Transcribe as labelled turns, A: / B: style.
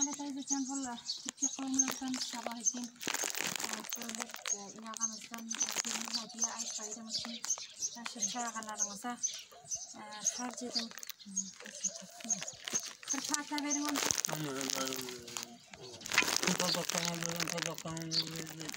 A: teyzeciğim valla Türkçe konulardan sabah için böyle inağımızdan bir hediye ay bayram için taşır çağlarınıza harcadım. Kırpata verin onu.
B: Tabaktan alırım, tabaktan